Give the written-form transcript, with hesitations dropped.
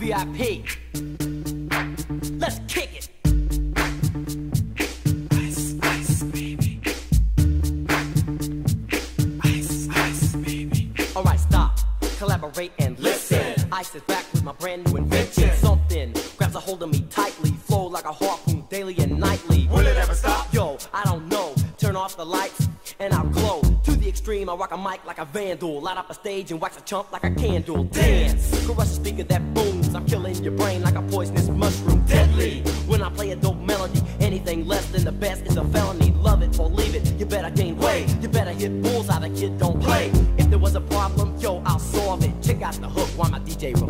VIP. Let's kick it. Ice, ice, baby. Ice, ice, baby. Alright, stop, collaborate and listen. Ice is back with my brand new invention. Something grabs a hold of me tightly, flow like a harpoon daily and nightly. Will it ever stop? Yo, I don't know. Turn off the lights and I'll glow. To the extreme, I rock a mic like a vandal. Light up a stage and wax a chump like a candle. Dance, crush a speaker that booms. I'm killing your brain like a poisonous mushroom. Deadly, when I play a dope melody. Anything less than the best is a felony. Love it or leave it, you better gain weight. You better hit bullseye, the kid don't play. If there was a problem, yo, I'll solve it. Check out the hook while my DJ